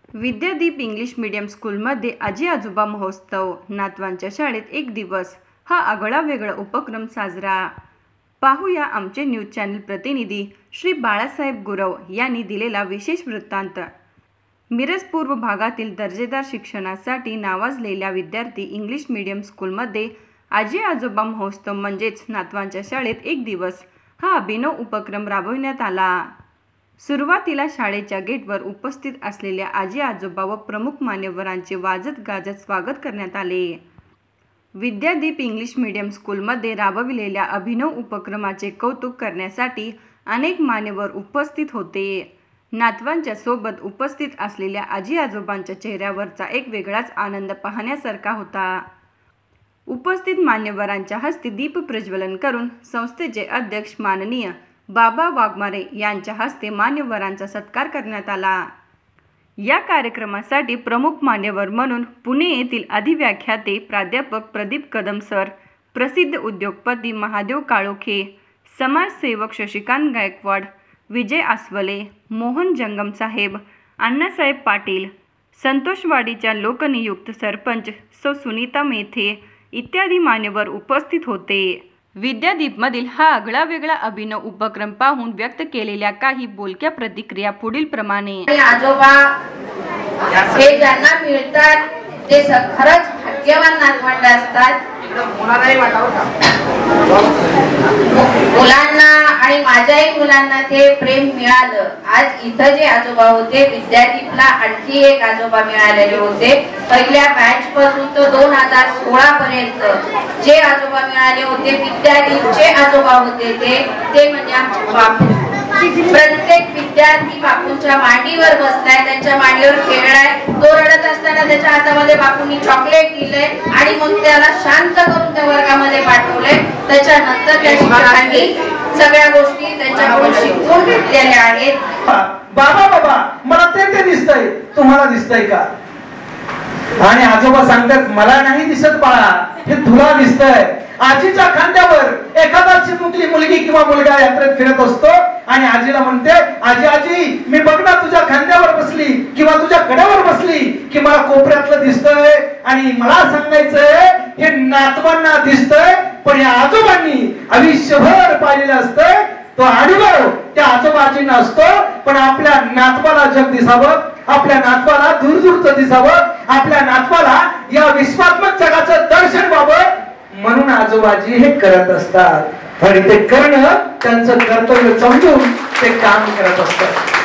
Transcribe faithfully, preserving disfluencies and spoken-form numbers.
Vidyadeep English medium स्कूलमध्ये आजी आजोबा महोत्सव, नातवांच्या शाळेत एक दिवस हा आगळा वेगळा उपक्रम साजरा. पाहूया आमचे न्यूज चॅनल प्रतिनिधी श्री बाळासाहेब गुरव यांनी दिलेला विशेष वृत्तांत. मिरज पूर्व भागातील दर्जेदार शिक्षणासाठी नावाजलेल्या विद्यार्थी इंग्लिश मीडियम स्कूलमध्ये आजी आजोबा महोत्सव म्हणजेच नातवांच्या शाळेत एक दिवस हा अभिनव उपक्रम राबविण्यात आला. सुरुवातीला शाळेच्या गेटवर उपस्थित असलेल्या आजी आजोबा व प्रमुख मान्यवरांचे वाजत गाजत स्वागत करण्यात आले. विद्यादीप इंग्लिश मीडियम स्कूलमध्ये राबविलेल्या अभिनव उपक्रमाचे कौतुक करण्यासाठी अनेक मान्यवर उपस्थित होते. नातवांच्या सोबत उपस्थित असलेल्या आजी आजोबांच्या चेहऱ्यावरचा एक वेगळाच आनंद पाहण्यासारखा होता. उपस्थित मान्यवरांच्या हस्ते दीप प्रज्वलन करून संस्थेचे अध्यक्ष माननीय बाबा वाघमारे यांच्या हस्ते मान्यवरांचा सत्कार करण्यात आला. या कार्यक्रमासाठी प्रमुख मान्यवर म्हणून पुणे येथील अधिव्याख्याते प्राध्यापक प्रदीप कदम सर, प्रसिद्ध उद्योगपती महादेव काळोखे, समाजसेवक शशिकांत गायकवाड, विजय आसवले, मोहन जंगम साहेब, अण्णासाहेब पाटील, संतोषवाडीच्या लोकनियुक्त सरपंच सौ सुनीता मेथे इत्यादी मान्यवर उपस्थित होते. विद्यादीपमधील हा आगळा वेगळा अभिनव उपक्रम पाहून व्यक्त केलेल्या काही बोलक्या प्रतिक्रिया पुढील प्रमाणे. आजोबा हे ज्यांना मिळतात ते खरंच भाग्यवान नातवंड असतात. मुलांना आणि माझ्याही मुलांना ते प्रेम मिळालं. आज इथं जे आजोबा होते विद्यादीपला आणखी एक आजोबा मिळालेले होते. पहिल्या बॅच पासून तर दोन हजार सोळा पर्यंत जे आजोबा मिळाले होते विद्यादीपचे आजोबा होते ते ते म्हणजे आमचे बापू. प्रत्येक विद्यार्थी बापूंच्या मांडीवर बसलाय, त्यांच्या मांडीवर खेळलाय. तो रडत असताना त्याच्या हातामध्ये बापूंनी चॉकलेट दिलंय आणि मग त्याला शांत करून त्या वर्गामध्ये पाठवलंय. त्याच्यानंतर त्या शिक्षकांनी सगळ्या गोष्टी त्यांच्याकडून शिकवून घेतलेल्या आहेत. बाबा बाबा मला ते ते दिसतंय, तुम्हाला दिसतंय का? आणि आजोबा सांगतात मला नाही दिसत बाळा, हे तुला दिसतंय. आजीच्या खांद्यावर एखादा चिमुकली मुलगी किंवा मुलगा यात्रेत फिरत असतो आणि आजीला म्हणते आजी आजी मी बघ ना तुझ्या खांद्यावर बसली किंवा तुझ्या कड्यावर बसली की मला कोपऱ्यातलं दिसतंय. आणि मला सांगायचंय हे नातवांना दिसतंय पण या आजोबांनी आयुष्यभर पाहिलेलं असतंय. तो अनुभव त्या आजोबाजींना असतो पण आपल्या नातवाला जग दिसावं, आपल्या नातवाला दूरदूरचं दिसावं, आपल्या नातवाला या विश्वात्मक जगाचं दर्शन व्हावं म्हणून आजोबाजी हे करत असतात. आणि ते करणं त्यांचं कर्तव्य समजून ते काम करत असतात.